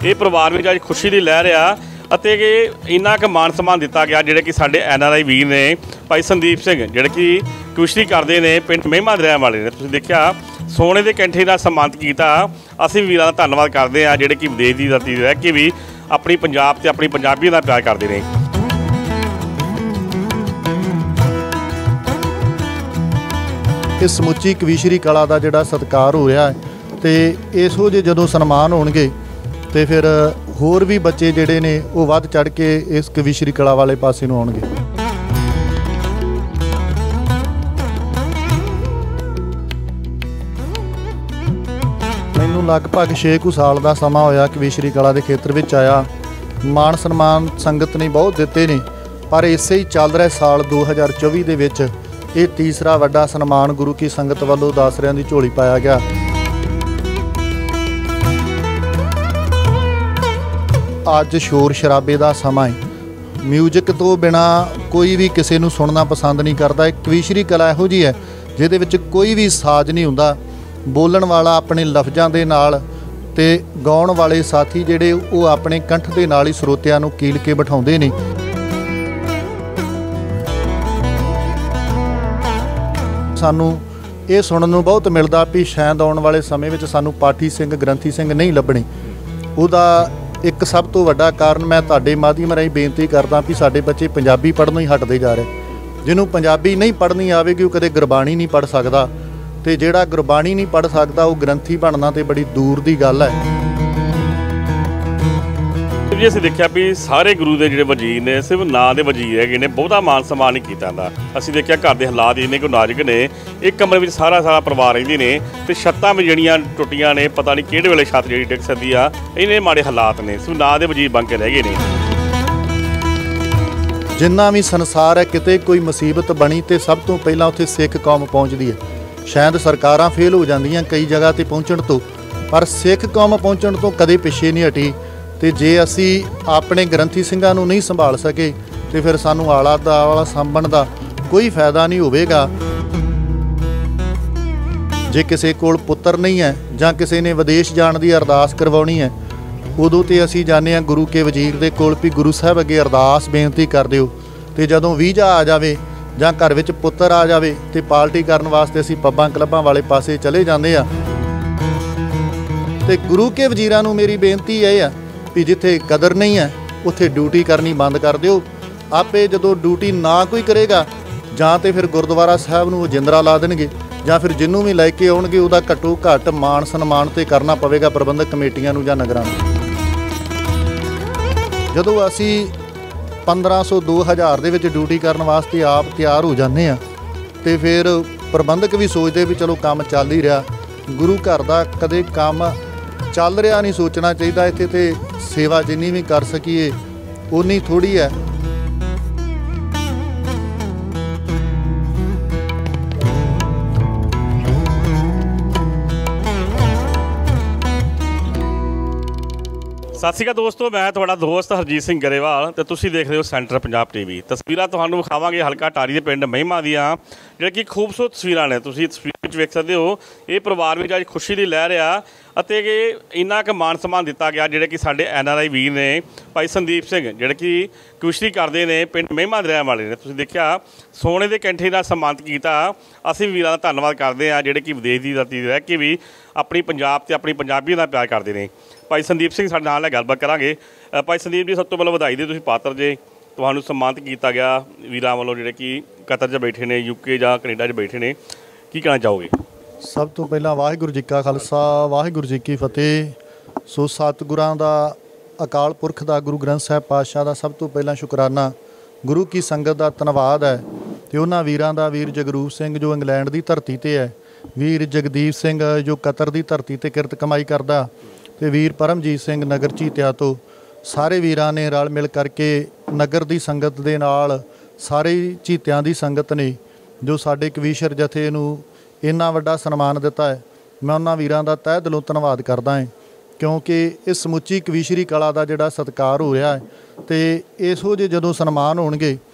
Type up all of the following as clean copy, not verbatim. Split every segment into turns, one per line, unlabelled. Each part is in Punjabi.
ਇਹ ਪਰਿਵਾਰ ਵਿੱਚ ਅੱਜ ਖੁਸ਼ੀ ਦੀ ਲਹਿਰ ਆ ਅਤੇ ਕਿ ਇੰਨਾ ਕੁ ਮਾਨ ਸਨਮਾਨ ਦਿੱਤਾ ਗਿਆ ਜਿਹੜੇ ਕਿ ਸਾਡੇ NRI ਵੀਰ ਨੇ ਭਾਈ ਸੰਦੀਪ ਸਿੰਘ ਜਿਹੜੇ ਕਿ ਕੁਸ਼ਤੀ ਕਰਦੇ ਨੇ ਪਿੰਡ ਮਹਿਮਾ ਦਰਿਆ ਵਾਲੇ ਨੇ। ਤੁਸੀਂ ਦੇਖਿਆ ਸੋਨੇ ਦੇ ਕੈਂਠੇ ਨਾਲ ਸਨਮਾਨਿਤ ਕੀਤਾ। ਅਸੀਂ ਵੀਰਾਂ ਦਾ ਧੰਨਵਾਦ ਕਰਦੇ ਹਾਂ ਜਿਹੜੇ ਕਿ ਵਿਦੇਸ਼ ਦੀ ਧਰਤੀ 'ਤੇ ਰਹਿ ਕੇ ਵੀ ਆਪਣੀ ਪੰਜਾਬ ਤੇ ਆਪਣੀ ਪੰਜਾਬੀਆਂ ਦਾ ਪਿਆਰ ਕਰਦੇ ਨੇ।
ਇਸ ਸਮੁੱਚੀ ਕਵੀਸ਼ਰੀ ਕਲਾ ਦਾ ਜਿਹੜਾ ਸਤਿਕਾਰ ਹੋ ਰਿਹਾ ਹੈ ਤੇ ਇਹੋ ਜਿਹੇ ਜਦੋਂ ਸਨਮਾਨ ਹੋਣਗੇ ਤੇ ਫਿਰ ਹੋਰ ਵੀ ਬੱਚੇ ਜਿਹੜੇ ਨੇ ਉਹ ਵੱਧ ਚੜ੍ਹ ਕੇ ਇਸ ਕਵੀਸ਼ਰੀ ਕਲਾ ਵਾਲੇ ਪਾਸੇ ਨੂੰ ਆਉਣਗੇ। ਮੈਨੂੰ ਲਗਭਗ 6 ਸਾਲ ਦਾ ਸਮਾਂ ਹੋਇਆ ਕਵੀਸ਼ਰੀ ਕਲਾ ਦੇ ਖੇਤਰ ਵਿੱਚ ਆਇਆ। ਮਾਣ ਸਨਮਾਨ ਸੰਗਤ ਨੇ ਬਹੁਤ ਦਿੱਤੇ ਨੇ, ਪਰ ਇਸੇ ਹੀ ਚੱਲ ਰਿਹਾ ਸਾਲ 2024 ਦੇ ਵਿੱਚ ਇਹ ਤੀਸਰਾ ਵੱਡਾ ਸਨਮਾਨ ਗੁਰੂ ਕੀ ਸੰਗਤ ਵੱਲੋਂ ਦਾਸਰਿਆਂ ਦੀ ਝੋਲੀ ਪਾਇਆ ਗਿਆ। ਅੱਜ ਸ਼ੋਰ ਸ਼ਰਾਬੇ ਦਾ ਸਮਾਂ ਹੈ, ਮਿਊਜ਼ਿਕ ਤੋਂ ਬਿਨਾ ਕੋਈ ਵੀ ਕਿਸੇ ਨੂੰ ਸੁਣਨਾ ਪਸੰਦ ਨਹੀਂ ਕਰਦਾ। ਇੱਕ ਕਵੀਸ਼ਰੀ ਕਲਾ ਇਹੋ ਜਿਹੀ ਹੈ ਜਿਹਦੇ ਵਿੱਚ ਕੋਈ ਵੀ ਸਾਜ਼ ਨਹੀਂ ਹੁੰਦਾ। ਬੋਲਣ ਵਾਲਾ ਆਪਣੇ ਲਫ਼ਜ਼ਾਂ ਦੇ ਨਾਲ ਤੇ ਗਾਉਣ ਵਾਲੇ ਸਾਥੀ ਜਿਹੜੇ ਉਹ ਆਪਣੇ ਕੰਠ ਦੇ ਨਾਲ ਹੀ ਸਰੋਤਿਆਂ ਨੂੰ ਕੀਲ ਕੇ ਬਿਠਾਉਂਦੇ ਨੇ। ਸਾਨੂੰ ਇਹ ਸੁਣਨ ਨੂੰ ਬਹੁਤ ਮਿਲਦਾ ਵੀ ਸ਼ਾਇਦ ਆਉਣ ਵਾਲੇ ਸਮੇਂ ਵਿੱਚ ਸਾਨੂੰ ਪਾਠੀ ਸਿੰਘ ਗ੍ਰੰਥੀ ਸਿੰਘ ਨਹੀਂ ਲੱਭਣੇ। ਉਹਦਾ ਇੱਕ ਸਭ ਤੋਂ ਵੱਡਾ ਕਾਰਨ ਮੈਂ ਤੁਹਾਡੇ ਮਾਧਿਅਮ ਰਾਹੀਂ ਬੇਨਤੀ ਕਰਦਾ ਵੀ ਸਾਡੇ ਬੱਚੇ ਪੰਜਾਬੀ ਪੜ੍ਹਨੋਂ ਹੀ ਹਟਦੇ ਜਾ ਰਹੇ। ਜਿਹਨੂੰ ਪੰਜਾਬੀ ਨਹੀਂ ਪੜ੍ਹਨੀ ਆਵੇਗੀ ਉਹ ਕਦੇ ਗੁਰਬਾਣੀ ਨਹੀਂ ਪੜ੍ਹ ਸਕਦਾ, ਤੇ ਜਿਹੜਾ ਗੁਰਬਾਣੀ ਨਹੀਂ ਪੜ੍ਹ ਸਕਦਾ ਉਹ ਗ੍ਰੰਥੀ ਬਣਨਾ ਤੇ ਬੜੀ ਦੂਰ ਦੀ ਗੱਲ ਹੈ।
ਜੀ ਅਸੀਂ ਦੇਖਿਆ ਵੀ ਸਾਰੇ ਗੁਰੂ ਦੇ ਜਿਹੜੇ ਵਜ਼ੀਰ ਨੇ ਸਿਰਫ ਨਾਂ ਦੇ ਵਜ਼ੀਰ ਹੈਗੇ ਨੇ, ਬਹੁਤਾ ਮਾਨ ਸਨਮਾਨ ਨਹੀਂ ਕੀਤਾ ਜਾਂਦਾ। ਅਸੀਂ ਦੇਖਿਆ ਘਰ ਦੇ ਹਾਲਾਤ ਇੰਨੇ ਕੁ ਨਾਜ਼ੁਕ ਨੇ, ਇੱਕ ਕਮਰੇ ਵਿੱਚ ਸਾਰਾ ਪਰਿਵਾਰ ਰਹਿੰਦੇ ਨੇ ਤੇ ਛੱਤਾਂ ਵੀ ਜਿਹੜੀਆਂ ਟੁੱਟੀਆਂ ਨੇ, ਪਤਾ ਨਹੀਂ ਕਿਹੜੇ ਵੇਲੇ ਛੱਤ ਜਿਹੜੀ ਡਿੱਗ ਸਕਦੀ ਆ। ਇੰਨੇ ਮਾੜੇ ਹਾਲਾਤ ਨੇ, ਸਿਰਫ ਨਾਂ ਦੇ ਵਜ਼ੀਰ ਬਣ ਕੇ ਰਹਿ ਗਏ ਨੇ।
ਜਿੰਨਾ ਵੀ ਸੰਸਾਰ ਹੈ ਕਿਤੇ ਕੋਈ ਮੁਸੀਬਤ ਬਣੀ ਤੇ ਸਭ ਤੋਂ ਪਹਿਲਾਂ ਉੱਥੇ ਸਿੱਖ ਕੌਮ ਪਹੁੰਚਦੀ ਹੈ। ਸ਼ਾਇਦ ਸਰਕਾਰਾਂ ਫੇਲ ਹੋ ਜਾਂਦੀਆਂ ਕਈ ਜਗ੍ਹਾ 'ਤੇ ਪਹੁੰਚਣ ਤੋਂ, ਪਰ ਸਿੱਖ ਕੌਮ ਪਹੁੰਚਣ ਤੋਂ ਕਦੇ ਪਿੱਛੇ ਨਹੀਂ ਹਟੀ। ਤੇ ਜੇ ਅਸੀਂ ਆਪਣੇ ਗ੍ਰੰਥੀ ਸਿੰਘਾਂ ਨੂੰ ਨਹੀਂ ਸੰਭਾਲ ਸਕੇ ਤੇ ਫਿਰ ਸਾਨੂੰ ਆਲਾ ਦੁਆਲਾ ਸਾਂਭਣ ਦਾ ਕੋਈ ਫਾਇਦਾ ਨਹੀਂ ਹੋਵੇਗਾ। ਜੇ ਕਿਸੇ ਕੋਲ ਪੁੱਤਰ ਨਹੀਂ ਹੈ ਜਾਂ ਕਿਸੇ ਨੇ ਵਿਦੇਸ਼ ਜਾਣ ਦੀ ਅਰਦਾਸ ਕਰਵਾਉਣੀ ਹੈ, ਉਦੋਂ ਤੇ ਅਸੀਂ ਜਾਂਦੇ ਹਾਂ ਗੁਰੂ ਕੇ ਵਜ਼ੀਰ ਦੇ ਕੋਲ ਵੀ ਗੁਰੂ ਸਾਹਿਬ ਅੱਗੇ ਅਰਦਾਸ ਬੇਨਤੀ ਕਰ ਦਿਓ। ਤੇ ਜਦੋਂ ਵੀਜ਼ਾ ਆ ਜਾਵੇ ਜਾਂ ਘਰ ਵਿੱਚ ਪੁੱਤਰ ਆ ਜਾਵੇ ਤੇ ਪਾਰਟੀ ਕਰਨ ਵਾਸਤੇ ਅਸੀਂ ਪੱਬਾਂ ਕਲੱਬਾਂ ਵਾਲੇ ਪਾਸੇ ਚਲੇ ਜਾਂਦੇ ਆ। ਤੇ ਗੁਰੂ ਕੇ ਵਜ਼ੀਰਾਂ ਨੂੰ ਮੇਰੀ ਬੇਨਤੀ ਇਹ ਆ ਵੀ ਜਿੱਥੇ ਕਦਰ ਨਹੀਂ ਹੈ ਉੱਥੇ ਡਿਊਟੀ ਕਰਨੀ ਬੰਦ ਕਰ ਦਿਓ। ਆਪੇ ਜਦੋਂ ਡਿਊਟੀ ਨਾ ਕੋਈ ਕਰੇਗਾ ਜਾਂ ਤੇ ਫਿਰ ਗੁਰਦੁਆਰਾ ਸਾਹਿਬ ਨੂੰ ਉਹ ਜਿੰਦਰਾ ਲਾ ਦੇਣਗੇ, ਜਾਂ ਫਿਰ ਜਿਹਨੂੰ ਵੀ ਲੈ ਕੇ ਆਉਣਗੇ ਉਹਦਾ ਘੱਟੋ ਘੱਟ ਮਾਣ ਸਨਮਾਨ ਤੇ ਕਰਨਾ ਪਵੇਗਾ ਪ੍ਰਬੰਧਕ ਕਮੇਟੀਆਂ ਨੂੰ ਜਾਂ ਨਗਰਾਂ ਨੂੰ। ਜਦੋਂ ਅਸੀਂ 1500 2000 ਦੇ ਵਿੱਚ ਡਿਊਟੀ ਕਰਨ ਵਾਸਤੇ ਆਪ ਤਿਆਰ ਹੋ ਜਾਂਦੇ ਆ ਤੇ ਫਿਰ ਪ੍ਰਬੰਧਕ ਵੀ ਸੋਚਦੇ ਵੀ ਚਲੋ ਕੰਮ ਚੱਲ ਹੀ ਰਿਹਾ। ਗੁਰੂ ਘਰ ਦਾ ਕਦੇ ਕੰਮ ਚੱਲ ਰਿਹਾ ਨਹੀਂ ਸੋਚਣਾ ਚਾਹੀਦਾ। ਇੱਥੇ ਤੇ ਸੇਵਾ ਜਿੰਨੀ ਵੀ ਕਰ ਸਕੀਏ ਉਨੀ ਥੋੜ੍ਹੀ ਹੈ।
ਸਤਿ ਸ਼੍ਰੀ ਅਕਾਲ ਦੋਸਤੋ, ਮੈਂ ਤੁਹਾਡਾ ਦੋਸਤ ਹਰਜੀਤ ਸਿੰਘ ਗਰੇਵਾਲ ਤੇ ਤੁਸੀਂ ਦੇਖ ਰਹੇ ਹੋ ਸੈਂਟਰ ਪੰਜਾਬ TV। ਤਸਵੀਰਾਂ ਤੁਹਾਨੂੰ ਵਿਖਾਵਾਂਗੇ ਹਲਕਾ ਟਾਹਲੀ ਦੇ ਪਿੰਡ ਮਹਿਮਾ ਦੀਆਂ, ਜਿਹੜੇ ਕਿ ਖੂਬਸੂਰਤ ਤਸਵੀਰਾਂ ਨੇ। ਤੁਸੀਂ ਤਸਵੀਰ ਵਿੱਚ ਵੇਖ ਸਕਦੇ ਹੋ ਇਹ ਪਰਿਵਾਰ ਵਿੱਚ ਅੱਜ ਖੁਸ਼ੀ ਦੀ ਲਹਿਰ ਆ ਅਤੇ ਕਿ ਇੰਨਾ ਕੁ ਮਾਨ ਸਨਮਾਨ ਦਿੱਤਾ ਗਿਆ ਜਿਹੜੇ ਕਿ ਸਾਡੇ NRI ਵੀਰ ਨੇ ਭਾਈ ਸੰਦੀਪ ਸਿੰਘ ਜਿਹੜੇ ਕਿ ਕੁਸ਼ਤੀ ਕਰਦੇ ਨੇ ਪਿੰਡ ਮਹਿਮਾ ਦਰਿਆ ਵਾਲੇ ਨੇ। ਤੁਸੀਂ ਦੇਖਿਆ ਸੋਨੇ ਦੇ ਕੈਂਠੇ ਨਾਲ ਸਨਮਾਨਿਤ ਕੀਤਾ। ਅਸੀਂ ਵੀਰਾਂ ਦਾ ਧੰਨਵਾਦ ਕਰਦੇ ਹਾਂ ਜਿਹੜੇ ਕਿ ਵਿਦੇਸ਼ ਦੀ ਧਰਤੀ 'ਤੇ ਰਹਿ ਕੇ ਵੀ ਆਪਣੀ ਪੰਜਾਬ ਤੇ ਆਪਣੀ ਪੰਜਾਬੀਆਂ ਦਾ ਪਿਆਰ ਕਰਦੇ ਨੇ। ਭਾਈ ਸੰਦੀਪ ਸਿੰਘ ਸਾਡੇ ਨਾਲ ਗੱਲਬਾਤ ਕਰਾਂਗੇ। ਭਾਈ ਸੰਦੀਪ ਜੀ, ਸਭ ਤੋਂ ਪਹਿਲਾਂ ਵਧਾਈ ਦੇ, ਤੁਸੀਂ ਪਾਤਰ ਜੇ, ਤੁਹਾਨੂੰ ਸਨਮਾਨਿਤ ਕੀਤਾ ਗਿਆ ਵੀਰਾਂ ਵੱਲੋਂ ਜਿਹੜੇ ਕਿ ਕਤਰ 'ਚ ਬੈਠੇ ਨੇ, UK ਜਾਂ ਕੈਨੇਡਾ 'ਚ ਬੈਠੇ ਨੇ। ਕੀ ਕਹਿਣਾ ਚਾਹੋਗੇ?
ਸਭ ਤੋਂ ਪਹਿਲਾਂ ਵਾਹਿਗੁਰੂ ਜੀ ਕਾ ਖਾਲਸਾ ਵਾਹਿਗੁਰੂ ਜੀ ਕੀ ਫਤਿਹ। ਸੋ ਸਤਿਗੁਰਾਂ ਦਾ, ਅਕਾਲ ਪੁਰਖ ਦਾ, ਗੁਰੂ ਗ੍ਰੰਥ ਸਾਹਿਬ ਪਾਤਸ਼ਾਹ ਦਾ ਸਭ ਤੋਂ ਪਹਿਲਾਂ ਸ਼ੁਕਰਾਨਾ। ਗੁਰੂ ਕੀ ਸੰਗਤ ਦਾ ਧੰਨਵਾਦ ਹੈ ਤੇ ਉਹਨਾਂ ਵੀਰਾਂ ਦਾ, ਵੀਰ ਜਗਰੂਪ ਸਿੰਘ ਜੋ ਇੰਗਲੈਂਡ ਦੀ ਧਰਤੀ 'ਤੇ ਹੈ, ਵੀਰ ਜਗਦੀਪ ਸਿੰਘ ਜੋ ਕਤਰ ਦੀ ਧਰਤੀ 'ਤੇ ਕਿਰਤ ਕਮਾਈ ਕਰਦਾ, ਤੇ ਵੀਰ ਪਰਮਜੀਤ ਸਿੰਘ ਨਗਰ ਝੀਤਿਆ ਤੋਂ। ਸਾਰੇ ਵੀਰਾਂ ਨੇ ਰਲ ਮਿਲ ਕਰਕੇ ਨਗਰ ਦੀ ਸੰਗਤ ਦੇ ਨਾਲ ਸਾਰੇ ਝੀਤਿਆਂ ਦੀ ਸੰਗਤ ਨੇ ਜੋ ਸਾਡੇ ਕਵੀਸ਼ਰ ਜਥੇ ਨੂੰ ਇੰਨਾ ਵੱਡਾ ਸਨਮਾਨ ਦਿੱਤਾ ਹੈ। ਮੈਂ ਉਹਨਾਂ ਵੀਰਾਂ ਦਾ ਤਹਿ ਦਿਲੋਂ ਧੰਨਵਾਦ ਕਰਦਾ ਹਾਂ, ਕਿਉਂਕਿ ਇਸ ਸਮੁੱਚੀ ਕਵੀਸ਼ਰੀ ਕਲਾ ਦਾ ਜਿਹੜਾ ਸਤਿਕਾਰ ਹੋ ਰਿਹਾ ਹੈ ਤੇ ਇਹੋ ਜਿਹੇ ਜਦੋਂ ਸਨਮਾਨ ਹੋਣਗੇ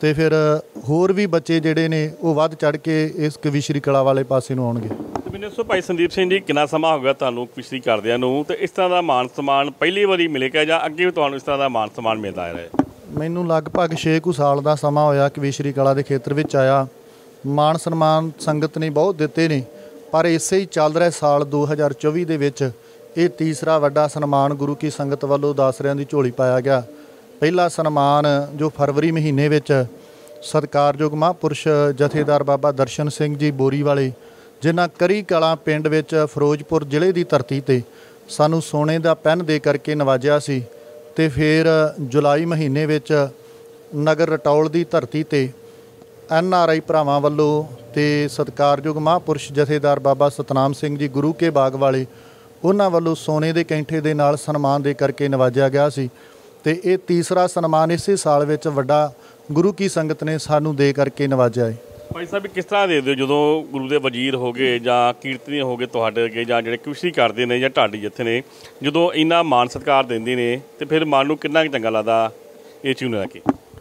ਤੇ ਫਿਰ ਹੋਰ ਵੀ ਬੱਚੇ ਜਿਹੜੇ ਨੇ ਉਹ ਵੱਧ ਚੜ੍ਹ ਕੇ ਇਸ ਕਵੀਸ਼ਰੀ ਕਲਾ ਵਾਲੇ ਪਾਸੇ ਨੂੰ ਆਉਣਗੇ।
ਤੇ ਮੈਨੂੰ ਦੱਸੋ ਭਾਈ ਸੰਦੀਪ ਸਿੰਘ ਜੀ, ਕਿੰਨਾ ਸਮਾਂ ਹੋ ਗਿਆ ਤੁਹਾਨੂੰ ਕਵੀਸ਼ਰੀ ਕਰਦਿਆਂ ਨੂੰ, ਤੇ ਇਸ ਤਰ੍ਹਾਂ ਦਾ ਮਾਨ ਸਨਮਾਨ ਪਹਿਲੀ ਵਾਰੀ ਮਿਲੇਗਾ ਜਾਂ ਅੱਗੇ ਵੀ ਤੁਹਾਨੂੰ ਇਸ ਤਰ੍ਹਾਂ ਦਾ ਮਾਨ ਸਨਮਾਨ ਮਿਲਦਾ ਆ ਰਿਹਾ?
ਮੈਨੂੰ ਲਗਭਗ 6 ਕੁ ਸਾਲ ਦਾ ਸਮਾਂ ਹੋਇਆ ਕਵੀਸ਼ਰੀ ਕਲਾ ਦੇ ਖੇਤਰ ਵਿੱਚ ਆਇਆ। ਮਾਣ ਸਨਮਾਨ ਸੰਗਤ ਨੇ ਬਹੁਤ ਦਿੱਤੇ ਨੇ, ਪਰ ਇਸੇ ਹੀ ਚੱਲ ਰਿਹਾ ਸਾਲ 2024 ਦੇ ਵਿੱਚ ਇਹ ਤੀਸਰਾ ਵੱਡਾ ਸਨਮਾਨ ਗੁਰੂ ਕੀ ਸੰਗਤ ਵੱਲੋਂ ਦਾਸਰਿਆਂ ਦੀ ਝੋਲੀ ਪਾਇਆ ਗਿਆ। ਪਹਿਲਾ ਸਨਮਾਨ ਜੋ ਫਰਵਰੀ ਮਹੀਨੇ ਵਿੱਚ ਸਤਿਕਾਰਯੋਗ ਮਹਾਂਪੁਰਸ਼ ਜਥੇਦਾਰ ਬਾਬਾ ਦਰਸ਼ਨ ਸਿੰਘ ਜੀ ਬੋਰੀ ਵਾਲੇ, ਜਿਨ੍ਹਾਂ ਕਰੀ ਕਲਾਂ ਪਿੰਡ ਵਿੱਚ ਫਿਰੋਜ਼ਪੁਰ ਜ਼ਿਲ੍ਹੇ ਦੀ ਧਰਤੀ 'ਤੇ ਸਾਨੂੰ ਸੋਨੇ ਦਾ ਪੈਨ ਦੇ ਕਰਕੇ ਨਵਾਜਿਆ ਸੀ। ਤੇ ਫਿਰ ਜੁਲਾਈ ਮਹੀਨੇ ਵਿੱਚ ਨਗਰ ਰਟੌਲ ਦੀ ਧਰਤੀ 'ਤੇ NRI ਭਰਾਵਾਂ ਵੱਲੋਂ ਤੇ ਸਤਿਕਾਰਯੋਗ ਮਹਾਂਪੁਰਸ਼ ਜਥੇਦਾਰ ਬਾਬਾ ਸਤਨਾਮ ਸਿੰਘ ਜੀ ਗੁਰੂ ਕੇ ਬਾਗ ਵਾਲੇ, ਉਹਨਾਂ ਵੱਲੋਂ ਸੋਨੇ ਦੇ ਕੈਂਠੇ ਦੇ ਨਾਲ ਸਨਮਾਨ ਦੇ ਕਰਕੇ ਨਵਾਜਿਆ ਗਿਆ ਸੀ। ਤੇ ਇਹ ਤੀਸਰਾ ਸਨਮਾਨ ਇਸੇ ਸਾਲ ਵਿੱਚ ਵੱਡਾ ਗੁਰੂ ਕੀ ਸੰਗਤ ਨੇ ਸਾਨੂੰ ਦੇ ਕਰਕੇ ਨਵਾਜਿਆ ਹੈ।
ਭਾਈ ਸਾਹਿਬ, ਕਿਸ ਤਰ੍ਹਾਂ ਦੇ ਦਿਓ ਜਦੋਂ ਗੁਰੂ ਦੇ ਵਜ਼ੀਰ ਹੋ ਗਏ ਜਾਂ ਕੀਰਤਨੀ ਹੋ ਗਏ ਤੁਹਾਡੇ ਅੱਗੇ, ਜਾਂ ਜਿਹੜੇ ਕਵਿਸ਼ਰੀ ਕਰਦੇ ਨੇ ਜਾਂ ਢਾਡੀ ਜੱਥੇ ਨੇ, ਜਦੋਂ ਇੰਨਾ ਮਾਣ ਸਤਿਕਾਰ ਦਿੰਦੇ ਨੇ ਤੇ ਫਿਰ ਮਨ ਨੂੰ ਕਿੰਨਾ ਕੁ ਚੰਗਾ ਲੱਗਦਾ ਇਹ ਚੀਜ਼ ਨੂੰ ਲੈ ਕੇ?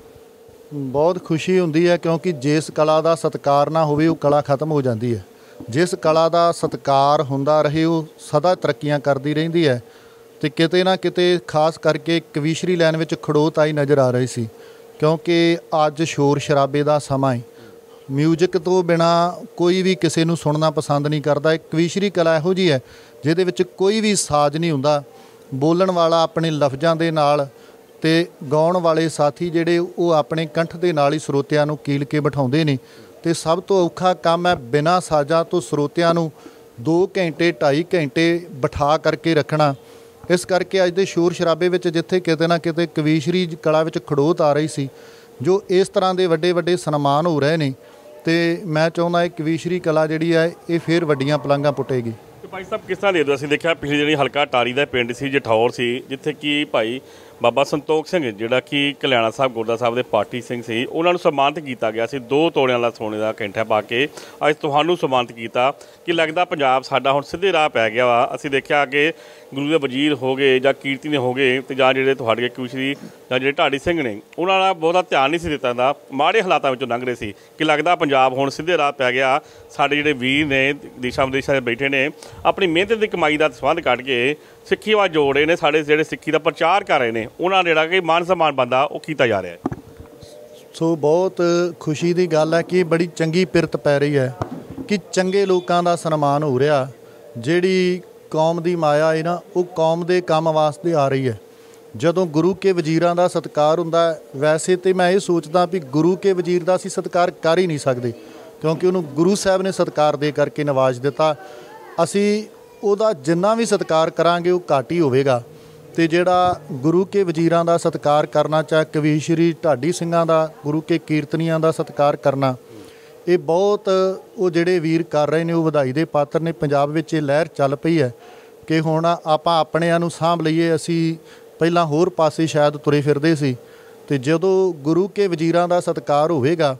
ਬਹੁਤ ਖੁਸ਼ੀ ਹੁੰਦੀ ਹੈ, ਕਿਉਂਕਿ ਜਿਸ ਕਲਾ ਦਾ ਸਤਿਕਾਰ ਨਾ ਹੋਵੇ ਉਹ ਕਲਾ ਖਤਮ ਹੋ ਜਾਂਦੀ ਹੈ। ਜਿਸ ਕਲਾ ਦਾ ਸਤਿਕਾਰ ਹੁੰਦਾ ਰਹੇ ਉਹ ਸਦਾ ਤਰੱਕੀਆਂ ਕਰਦੀ ਰਹਿੰਦੀ ਹੈ। ਤੇ ਕਿਤੇ ਨਾ ਕਿਤੇ ਖਾਸ ਕਰਕੇ ਕਵੀਸ਼ਰੀ ਲਾਈਨ ਵਿੱਚ ਖੜੋਤ ਆਈ ਨਜ਼ਰ ਆ ਰਹੀ ਸੀ, ਕਿਉਂਕਿ ਅੱਜ ਸ਼ੋਰ ਸ਼ਰਾਬੇ ਦਾ ਸਮਾਂ ਹੈ। ਮਿਊਜ਼ਿਕ ਤੋਂ ਬਿਨਾ ਕੋਈ ਵੀ ਕਿਸੇ ਨੂੰ ਸੁਣਨਾ ਪਸੰਦ ਨਹੀਂ ਕਰਦਾ। ਇੱਕ ਕਵੀਸ਼ਰੀ ਕਲਾ ਇਹੋ ਜਿਹੀ ਹੈ ਜਿਹਦੇ ਵਿੱਚ ਕੋਈ ਵੀ ਸਾਜ਼ ਨਹੀਂ ਹੁੰਦਾ। ਬੋਲਣ ਵਾਲਾ ਆਪਣੇ ਲਫ਼ਜ਼ਾਂ ਦੇ ਨਾਲ ਤੇ ਗਾਉਣ ਵਾਲੇ ਸਾਥੀ ਜਿਹੜੇ ਉਹ ਆਪਣੇ ਕੰਠ ਦੇ ਨਾਲ ਹੀ ਸਰੋਤਿਆਂ ਨੂੰ ਕੀਲ ਕੇ ਬਿਠਾਉਂਦੇ ਨੇ। ਤੇ ਸਭ ਤੋਂ ਔਖਾ ਕੰਮ ਹੈ ਬਿਨਾਂ ਸਾਜ਼ਾਂ ਤੋਂ ਸਰੋਤਿਆਂ ਨੂੰ 2 ਘੰਟੇ 2.5 ਘੰਟੇ ਬਿਠਾ ਕਰਕੇ ਰੱਖਣਾ। ਇਸ ਕਰਕੇ ਅੱਜ ਦੇ ਸ਼ੋਰ ਸ਼ਰਾਬੇ ਵਿੱਚ ਜਿੱਥੇ ਕਿਤੇ ਨਾ ਕਿਤੇ ਕਵੀਸ਼ਰੀ ਕਲਾ ਵਿੱਚ ਖੜੋਤ ਆ ਰਹੀ ਸੀ, ਜੋ ਇਸ ਤਰ੍ਹਾਂ ਦੇ ਵੱਡੇ ਵੱਡੇ ਸਨਮਾਨ ਹੋ ਰਹੇ ਨੇ, ਤੇ ਮੈਂ ਚਾਹੁੰਦਾ ਇਹ ਕਵੀਸ਼ਰੀ ਕਲਾ ਜਿਹੜੀ ਹੈ ਇਹ ਫਿਰ ਵੱਡੀਆਂ ਪਲਾਂਘਾਂ ਪੁੱਟੇਗੀ।
ਤੇ ਭਾਈ ਸਾਹਿਬ, ਕਿਸ ਤਰ੍ਹਾਂ ਦੇ ਦਿਓ? ਅਸੀਂ ਦੇਖਿਆ ਪਿਛਲੀ ਜਿਹੜੀ ਹਲਕਾ ਟਾਰੀ ਦਾ ਪਿੰਡ ਸੀ ਜਠੌਰ ਸੀ, ਜਿੱਥੇ ਕਿ ਭਾਈ ਬਾਬਾ ਸੰਤੋਖ ਸਿੰਘ ਜਿਹੜਾ ਕਿ ਕਲਿਆਣਾ ਸਾਹਿਬ ਗੁਰਦੁਆਰਾ ਸਾਹਿਬ ਦੇ ਪਾਰਟੀ ਸਿੰਘ ਸੀ, ਉਹਨਾਂ ਨੂੰ ਸਨਮਾਨਿਤ ਕੀਤਾ ਗਿਆ ਸੀ 2 ਤੋਲਿਆਂ ਦਾ ਸੋਨੇ ਦਾ ਕੈਂਠਾ ਪਾ ਕੇ। ਅੱਜ ਤੁਹਾਨੂੰ ਸਨਮਾਨਿਤ ਕੀਤਾ ਕਿ ਲੱਗਦਾ ਪੰਜਾਬ ਸਾਡਾ ਹੁਣ ਸਿੱਧੇ ਰਾਹ ਪੈ ਗਿਆ ਵਾ। ਅਸੀਂ ਦੇਖਿਆ ਕਿ ਗੁਰੂ ਦੇ ਵਜ਼ੀਰ ਹੋ ਗਏ ਜਾਂ ਕੀਰਤਨੀ ਹੋ ਗਏ ਤੇ ਜਾਂ ਜਿਹੜੇ ਤੁਹਾਡੇ ਕਵੀਸ਼ਰੀ ਜਾਂ ਜਿਹੜੇ ਢਾਡੀ ਸਿੰਘ ਨੇ, ਉਹਨਾਂ ਦਾ ਬਹੁਤਾ ਧਿਆਨ ਨਹੀਂ ਸੀ ਦਿੱਤਾ ਜਾਂਦਾ, ਮਾੜੇ ਹਾਲਾਤਾਂ ਵਿੱਚੋਂ ਲੰਘ ਰਹੇ ਸੀ। ਕਿ ਲੱਗਦਾ ਪੰਜਾਬ ਹੁਣ ਸਿੱਧੇ ਰਾਹ ਪੈ ਗਿਆ। ਸਾਡੇ ਜਿਹੜੇ ਵੀਰ ਨੇ ਦੇਸ਼ਾਂ ਵਿਦੇਸ਼ਾਂ 'ਚ ਬੈਠੇ ਨੇ, ਆਪਣੀ ਮਿਹਨਤ ਦੀ ਕਮਾਈ ਦਾ ਸੰਬੰਧ ਕੱਢ ਕੇ ਸਿੱਖੀ ਵੱਲ ਜੋੜ ਰਹੇ ਨੇ। ਸਾਡੇ ਜਿਹੜੇ ਸਿੱਖੀ ਦਾ ਪ੍ਰਚਾਰ ਕਰ ਰਹੇ ਨੇ, ਉਹਨਾਂ ਜਿਹੜਾ ਕਿ ਮਾਨ ਸਨਮਾਨ ਬਣਦਾ ਉਹ ਕੀਤਾ ਜਾ ਰਿਹਾ ਹੈ।
ਸੋ ਬਹੁਤ ਖੁਸ਼ੀ ਦੀ ਗੱਲ ਹੈ ਕਿ ਬੜੀ ਚੰਗੀ ਪਿਰਤ ਪੈ ਰਹੀ ਹੈ ਕਿ ਚੰਗੇ ਲੋਕਾਂ ਦਾ ਸਨਮਾਨ ਹੋ ਰਿਹਾ। ਜਿਹੜੀ ਕੌਮ ਦੀ ਮਾਇਆ ਹੈ ਨਾ, ਉਹ ਕੌਮ ਦੇ ਕੰਮ ਵਾਸਤੇ ਆ ਰਹੀ ਹੈ। ਜਦੋਂ ਗੁਰੂ ਕੇ ਵਜ਼ੀਰਾਂ ਦਾ ਸਤਿਕਾਰ ਹੁੰਦਾ, ਵੈਸੇ ਤਾਂ ਮੈਂ ਇਹ ਸੋਚਦਾ ਵੀ ਗੁਰੂ ਕੇ ਵਜ਼ੀਰ ਦਾ ਅਸੀਂ ਸਤਿਕਾਰ ਕਰ ਹੀ ਨਹੀਂ ਸਕਦੇ, ਕਿਉਂਕਿ ਉਹਨੂੰ ਗੁਰੂ ਸਾਹਿਬ ਨੇ ਸਤਿਕਾਰ ਦੇ ਕਰਕੇ ਨਵਾਜ ਦਿੱਤਾ। ਅਸੀਂ ਉਹਦਾ ਜਿੰਨਾ ਵੀ ਸਤਿਕਾਰ ਕਰਾਂਗੇ ਉਹ ਘੱਟ ਹੀ ਹੋਵੇਗਾ। ਤੇ ਜਿਹੜਾ ਗੁਰੂ ਕੇ ਵਜ਼ੀਰਾਂ ਦਾ ਸਤਿਕਾਰ ਕਰਨਾ, ਚਾਹੇ ਕਵੀਸ਼ਰੀ ਢਾਡੀ ਸਿੰਘਾਂ ਦਾ, ਗੁਰੂ ਕੇ ਕੀਰਤਨੀਆਂ ਦਾ ਸਤਿਕਾਰ ਕਰਨਾ, ਇਹ ਬਹੁਤ ਉਹ ਜਿਹੜੇ ਵੀਰ ਕਰ ਰਹੇ ਨੇ ਉਹ ਵਧਾਈ ਦੇ ਪਾਤਰ ਨੇ। ਪੰਜਾਬ ਵਿੱਚ ਇਹ ਲਹਿਰ ਚੱਲ ਪਈ ਹੈ ਕਿ ਹੁਣ ਆਪਾਂ ਆਪਣਿਆਂ ਨੂੰ ਸਾਂਭ ਲਈਏ। ਅਸੀਂ ਪਹਿਲਾਂ ਹੋਰ ਪਾਸੇ ਸ਼ਾਇਦ ਤੁਰੇ ਫਿਰਦੇ ਸੀ, ਤੇ ਜਦੋਂ ਗੁਰੂ ਕੇ ਵਜ਼ੀਰਾਂ ਦਾ ਸਤਿਕਾਰ ਹੋਵੇਗਾ,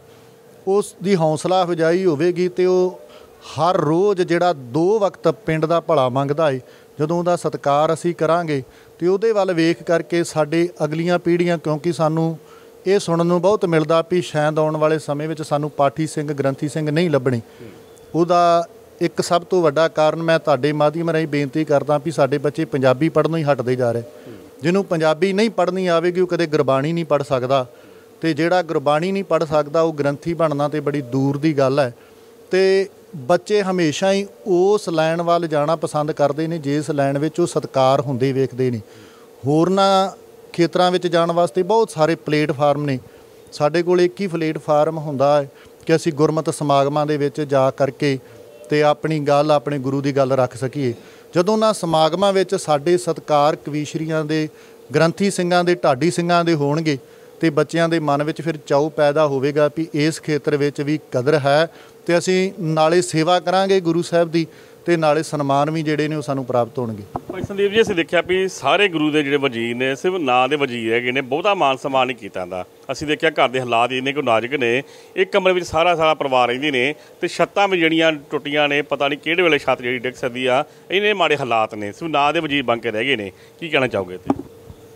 ਉਸ ਦੀ ਹੌਸਲਾ ਅਫਜ਼ਾਈ ਹੋਵੇਗੀ, ਤੇ ਉਹ ਹਰ ਰੋਜ਼ ਜਿਹੜਾ 2 ਵਕਤ ਪਿੰਡ ਦਾ ਭਲਾ ਮੰਗਦਾ ਏ, ਜਦੋਂ ਉਹਦਾ ਸਤਿਕਾਰ ਅਸੀਂ ਕਰਾਂਗੇ ਤੇ ਉਹਦੇ ਵੱਲ ਵੇਖ ਕਰਕੇ ਸਾਡੇ ਅਗਲੀਆਂ ਪੀੜ੍ਹੀਆਂ, ਕਿਉਂਕਿ ਸਾਨੂੰ ਇਹ ਸੁਣਨ ਨੂੰ ਬਹੁਤ ਮਿਲਦਾ ਵੀ ਸ਼ਾਇਦ ਆਉਣ ਵਾਲੇ ਸਮੇਂ ਵਿੱਚ ਸਾਨੂੰ ਪਾਠੀ ਸਿੰਘ ਗ੍ਰੰਥੀ ਸਿੰਘ ਨਹੀਂ ਲੱਭਣੇ। ਉਹਦਾ ਇੱਕ ਸਭ ਤੋਂ ਵੱਡਾ ਕਾਰਨ ਮੈਂ ਤੁਹਾਡੇ ਮਾਧਿਅਮ ਰਾਹੀਂ ਬੇਨਤੀ ਕਰਦਾ ਵੀ ਸਾਡੇ ਬੱਚੇ ਪੰਜਾਬੀ ਪੜ੍ਹਨੋਂ ਹੀ ਹਟਦੇ ਜਾ ਰਹੇ। ਜਿਹਨੂੰ ਪੰਜਾਬੀ ਨਹੀਂ ਪੜ੍ਹਨੀ ਆਵੇਗੀ ਉਹ ਕਦੇ ਗੁਰਬਾਣੀ ਨਹੀਂ ਪੜ੍ਹ ਸਕਦਾ, ਤੇ ਜਿਹੜਾ ਗੁਰਬਾਣੀ ਨਹੀਂ ਪੜ੍ਹ ਸਕਦਾ ਉਹ ਗ੍ਰੰਥੀ ਬਣਨਾ ਤੇ ਬੜੀ ਦੂਰ ਦੀ ਗੱਲ ਹੈ। ਤੇ ਬੱਚੇ ਹਮੇਸ਼ਾ ਹੀ ਉਸ ਲਾਈਨ ਵੱਲ ਜਾਣਾ ਪਸੰਦ ਕਰਦੇ ਨੇ ਜਿਸ ਲਾਈਨ ਵਿੱਚ ਉਹ ਸਤਿਕਾਰ ਹੁੰਦੇ ਵੇਖਦੇ ਨੇ। ਹੋਰਨਾਂ ਖੇਤਰਾਂ ਵਿੱਚ ਜਾਣ ਵਾਸਤੇ ਬਹੁਤ ਸਾਰੇ ਪਲੇਟਫਾਰਮ ਨੇ, ਸਾਡੇ ਕੋਲ ਇੱਕ ਹੀ ਪਲੇਟਫਾਰਮ ਹੁੰਦਾ ਹੈ ਕਿ ਅਸੀਂ ਗੁਰਮਤਿ ਸਮਾਗਮਾਂ ਦੇ ਵਿੱਚ ਜਾ ਕਰਕੇ ਤੇ ਆਪਣੀ ਗੱਲ, ਆਪਣੇ ਗੁਰੂ ਦੀ ਗੱਲ ਰੱਖ ਸਕੀਏ। ਜਦੋਂ ਉਹਨਾਂ ਸਮਾਗਮਾਂ ਵਿੱਚ ਸਾਡੇ ਸਤਿਕਾਰ ਕਵੀਸ਼ਰੀਆਂ ਦੇ, ਗ੍ਰੰਥੀ ਸਿੰਘਾਂ ਦੇ, ਢਾਡੀ ਸਿੰਘਾਂ ਦੇ ਹੋਣਗੇ, ਤੇ ਬੱਚਿਆਂ ਦੇ ਮਨ ਵਿੱਚ ਫਿਰ ਚਾਉ ਪੈਦਾ ਹੋਵੇਗਾ ਵੀ ਇਸ ਖੇਤਰ ਵਿੱਚ ਵੀ ਕਦਰ ਹੈ, ਤੇ ਅਸੀਂ ਨਾਲੇ ਸੇਵਾ ਕਰਾਂਗੇ ਗੁਰੂ ਸਾਹਿਬ ਦੀ, ਤੇ ਨਾਲੇ ਸਨਮਾਨ ਵੀ ਜਿਹੜੇ ਨੇ ਉਹ ਸਾਨੂੰ ਪ੍ਰਾਪਤ ਹੋਣਗੇ।
ਭਾਈ ਸੰਦੀਪ ਜੀ, ਅਸੀਂ ਦੇਖਿਆ ਵੀ ਸਾਰੇ ਗੁਰੂ ਦੇ ਜਿਹੜੇ ਵਜ਼ੀਰ ਨੇ ਸਿਰਫ ਨਾਂ ਦੇ ਵਜ਼ੀਰ ਹੈਗੇ ਨੇ, ਬਹੁਤਾ ਮਾਨ ਸਨਮਾਨ ਨਹੀਂ ਕੀਤਾ ਜਾਂਦਾ। ਅਸੀਂ ਦੇਖਿਆ ਘਰ ਦੇ ਹਾਲਾਤ ਇੰਨੇ ਕੁ ਨਾਜ਼ੁਕ ਨੇ, ਇੱਕ ਕਮਰੇ ਵਿੱਚ ਸਾਰਾ ਪਰਿਵਾਰ ਰਹਿੰਦੇ ਨੇ, ਤੇ ਛੱਤਾਂ ਵੀ ਜਿਹੜੀਆਂ ਟੁੱਟੀਆਂ ਨੇ, ਪਤਾ ਨਹੀਂ ਕਿਹੜੇ ਵੇਲੇ ਛੱਤ ਜਿਹੜੀ ਡਿੱਗ ਸਕਦੀ ਆ। ਇੰਨੇ ਮਾੜੇ ਹਾਲਾਤ ਨੇ, ਸਿਰਫ ਨਾਂ ਦੇ ਵਜ਼ੀਰ ਬਣ ਕੇ ਰਹਿ ਗਏ ਨੇ। ਕੀ ਕਹਿਣਾ ਚਾਹੋਗੇ?